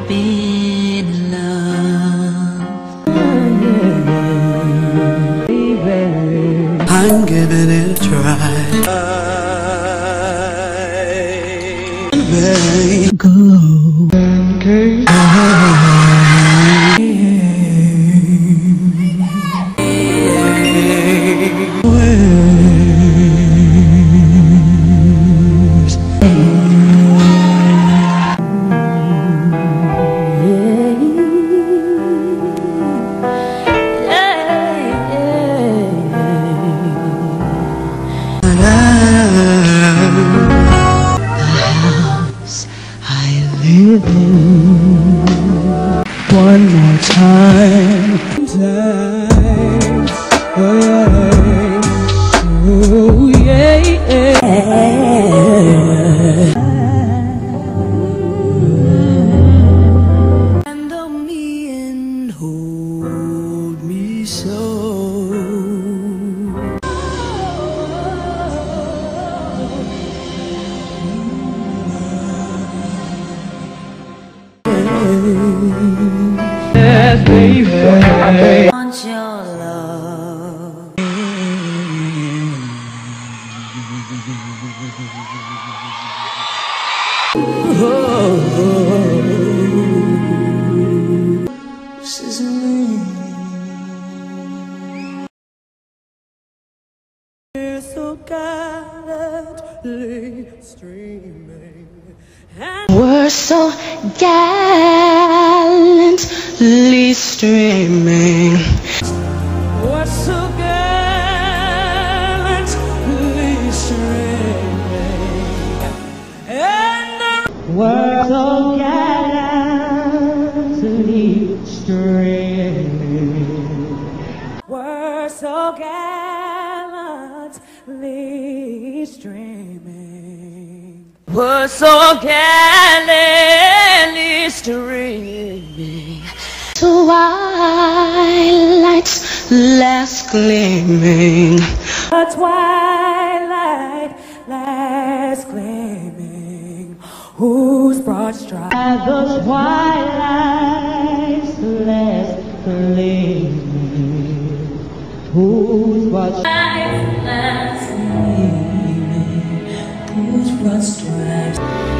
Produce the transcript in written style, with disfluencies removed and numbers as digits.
been in love. I'm giving it a try. Go. One more time, oh yeah, handle me and hold me so. Yes, baby, I want your love. This is me. We're so gallantly streaming. We're so gallantly streaming. We're so gallantly streaming. And we're so gallantly streaming. We're so gallantly streaming. We're so gallantly streaming. Twilight's last gleaming. The twilight last gleaming. Whose broad stripes? The twilight's last gleaming. Whose broad stripes last gleaming. Whose broad stripes?